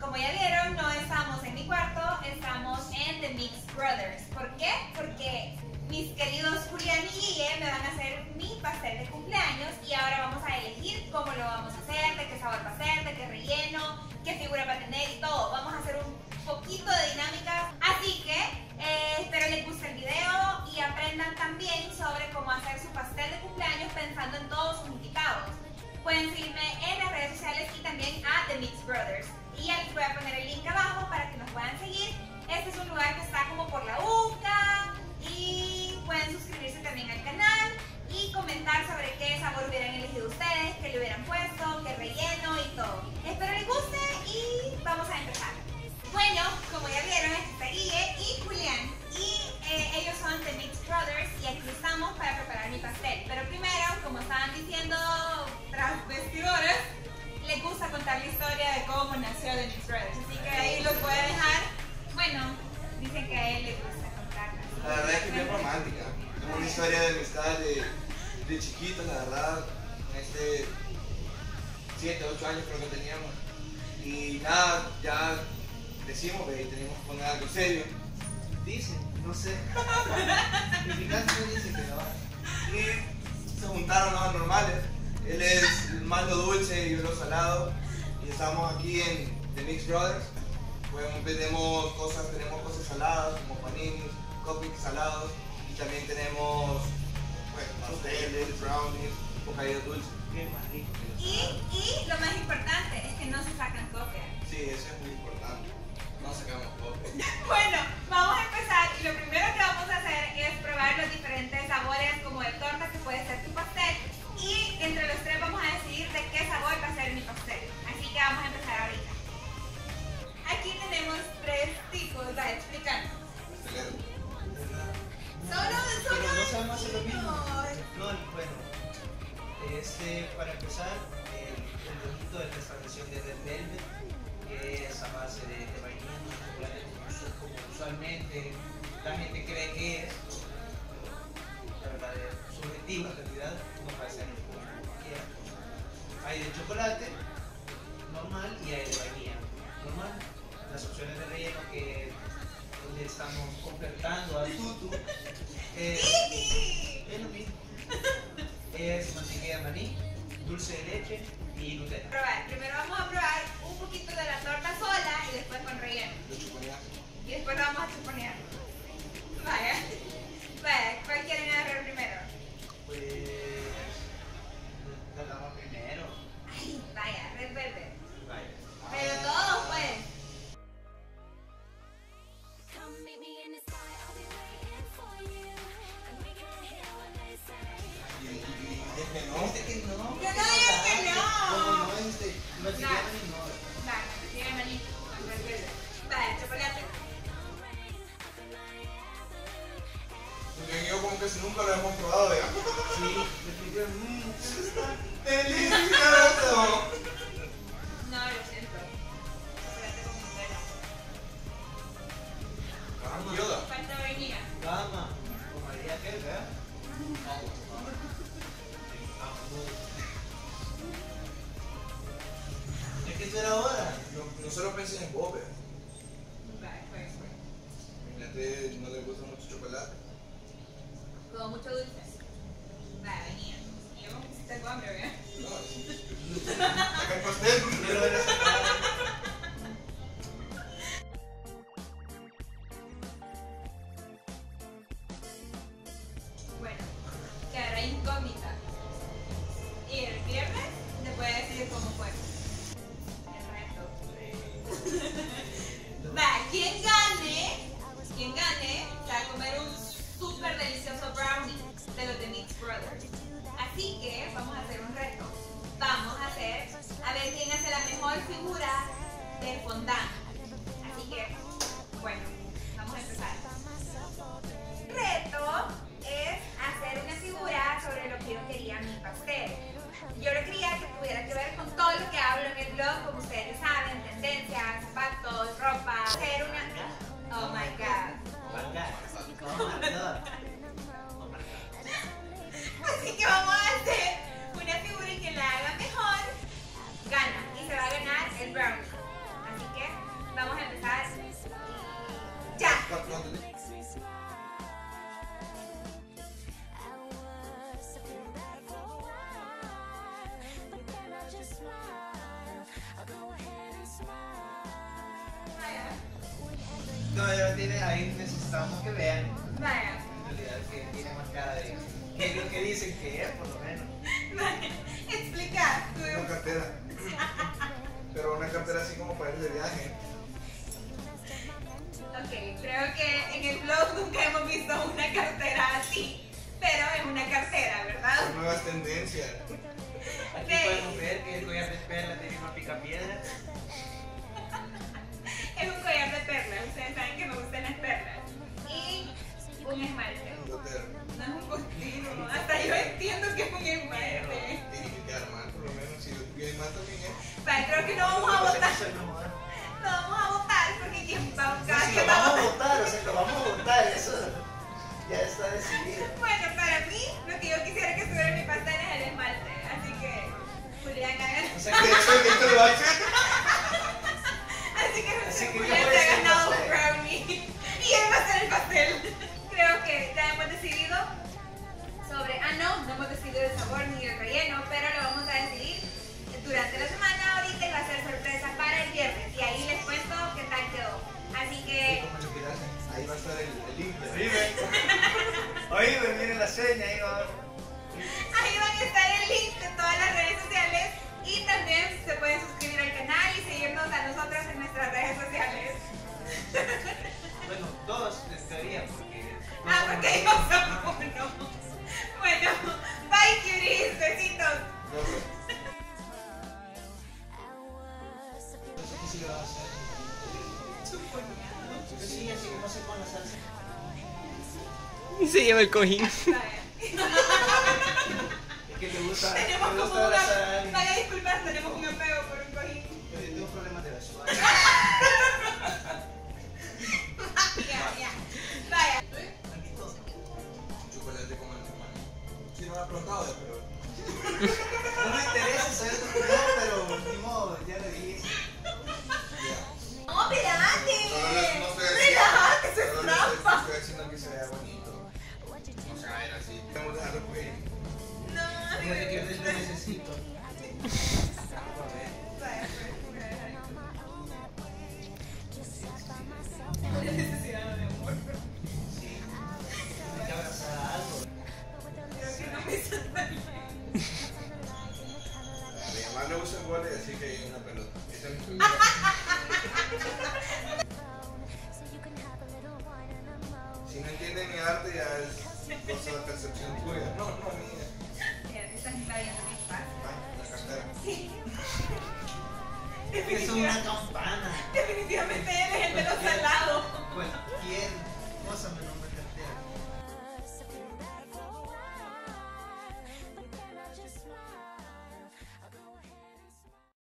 como ya vieron, no estamos en mi cuarto, estamos en The Mix Brothers. ¿Por qué? Porque mis queridos Julián y Guille me van a hacer mi pastel de cumpleaños y ahora vamos a elegir cómo lo vamos a hacer, de qué sabor va a ser, de qué relleno, qué figura va a tener y todo. Vamos a hacer un poquito de dinámicas, así que espero les guste el video y aprendan también sobre cómo hacer su pastel de cumpleaños pensando en todos sus invitados. Pueden seguirme en las redes sociales y también a The Mix Brothers. Y ya les voy a poner el link abajo para que nos puedan seguir. Este es un lugar que está como por la UCA y pueden suscribirse también al canal y comentar sobre qué sabor hubieran elegido ustedes, qué le hubieran puesto, qué relleno y todo. Espero les guste y vamos a empezar. Bueno, como ya vieron, aquí está Guille y Julián y ellos son The Mix Brothers y aquí estamos para preparar mi pastel. Pero primero, como estaban diciendo tras vestidores, les gusta contar la historia de cómo nació The Mix Brothers, así que ahí los voy a dejar. Bueno, dicen que a él le gusta contarla. La verdad es que es bien romántica, es una historia de amistad de chiquitos, la verdad, 7, 8 años creo que teníamos. Y nada, ya decimos que tenemos que poner algo serio. Dicen, no sé. En mi caso me dicen que no. Y se juntaron los anormales. Él es más lo dulce y yo lo salado. Y estamos aquí en The Mix Brothers. Pues tenemos cosas saladas como paninis, cupcakes salados. Y también tenemos pasteles, brownies, bocadillos dulces. Qué más rico. Y lo más importante es que no se sacan copia. Sí, eso es muy importante. No sacamos copias. Bueno, vamos a empezar y lo primero que vamos a hacer es probar los diferentes sabores como de torta que puede ser tu pastel y entre los tres vamos a decidir de qué sabor va a ser mi pastel. Así que vamos a empezar ahorita. Aquí tenemos 3 tipos, va, explícanos. Pero no sabemos hacer lo mismo. No. No, bueno, para empezar, el bonito de la estación de Red Velvet, que es a base de vainilla y chocolate como usualmente la gente cree que es. La verdad es subjetiva, en realidad, no puede ser como quiera. Hay de chocolate normal y hay de vainilla normal. Las opciones de relleno que donde estamos completando al tutu es lo mismo. Es mantequilla de maní, dulce de leche y Nutella. Primero vamos a probar un poquito de la torta sola y después con relleno. Y después lo vamos a chuponear. Vaya. ¿Cuál quieren agarrar primero? Pues la damos primero. Ay, vaya, Red Velvet. Vaya. Pero todos pues. No, ¿Viste que no? Yo no digo que no. No, mantequilla de maní no. Vale, tiene maní con Red Velvet. Vale, chocolate. yo como que si nunca lo hemos probado, ¿ya? Sí, definitivamente. ¡Delicioso! No, lo siento. Chocolate con Nutella. Yoda. Falta vainilla. Gama, con María Kerga. ¿Es que eso era ahora? No solo pensé en Bobe. Vale, pues. Imagínate, no le gusta mucho chocolate. Con mucho dulce. Vale, vainilla. Y yo como que si tengo hambre, ¿verdad? No, saca el pastel. Pero era Bueno, quedará incógnita. Y el viernes te puede decir cómo fue. El reto. Va, quien gane, se va a comer un súper delicioso brownie de los The Mix Brothers. Así que vamos a hacer un reto. Vamos a ver quién hace la mejor figura del fondant. Así que, bueno, vamos a empezar. El reto es hacer una figura sobre lo que yo quería mi pastel. Yo lo quería que tuviera que ver con todo lo que hablo en el blog, como ustedes saben, tendencias, zapatos, ropa, hacer una... Oh my god. Así que vamos a hacer una figura y quien la haga mejor gana y se va a ganar el brownie. Así que Vamos a empezar. ¡Ya! No, ya tiene, ahí necesitamos que vean. Vaya. En realidad que tiene más cara de que es lo que dicen que es, por lo menos. Vaya. Explica. Una cartera. Pero una cartera así como para ir de viaje. Ok, creo que en el blog nunca hemos visto una cartera así, pero es una cartera, ¿verdad? Son nuevas tendencias. Aquí podemos ver que el collar de perla tiene más picapiedra. Es un collar de perlas, ustedes saben que me gustan las perlas. Y un esmalte. Un gotero. No es un continuo, hasta yo entiendo que es un esmalte. Tiene que quedar mal, por lo menos. Si lo tuvieras mal también es. Vale, creo que no vamos a votar. Eso es lo mejor. No vamos a votar porque quién va a No, votar. si lo vamos a votar, o sea, lo vamos a votar, eso ya está decidido. Bueno, para mí, lo que yo quisiera que estuviera en mi pastel es el esmalte. Así que, Julián, hagan. O sea que ¿Qué te lo hace? Así que yo Julián voy se a ha hacer ganado un pastel. brownie. Y él va a hacer el pastel. Creo que ya hemos decidido sobre. No hemos decidido el sabor ni el relleno, pero lo vamos a decidir durante la semana ahorita y va a ser sorpresa para el viernes. Y ahí les cuento qué tal quedó. Así que. ¿Cómo lo quieras? Ahí va a estar el link. Oíme, miren la seña, ahí va. Ahí van a estar el link de todas las redes sociales y también se pueden suscribir al canal y seguirnos a nosotros en nuestras redes sociales. Bueno, todos en teoría, porque. Porque yo somos uno. Bueno, bye cuties, besitos. No, no. No sé qué sí lo va a hacer. Pues sí, así que no sé con la salsa. Y se lleva el cojín. Vaya. Es que le gusta, Tenemos le como gusta abrazar a una. alguien. Vaya, disculpas, tenemos un apego por un cojín. Yo tengo problemas de la ciudad. Ya. Vaya. Chocolate con manzana. Sí, no me ha preguntado, pero. No me interesa saber tu opinión, pero ni modo, ya le dije. Ya. No, espérate. No estoy Relájate, eso es Solo trampa. estoy haciendo que se vea bonito. No se va a ver así. Vamos a dejarlo por ahí. No, Fíjate que yo te necesito. Vaya, pues, voy a dejar ahí. Tengo necesidad de amor. Sí. Hay que abrazar a algo. Creo que no me salva. A mi mamá le gusta el vóley, así que hay una pelota. Esa es mi figura. Si no entiende mi arte, ya es cosa de percepción tuya. No, mía. Mira, esta es la vida de mis padres. Ay, la cartera. Sí. Es una campana. Definitivamente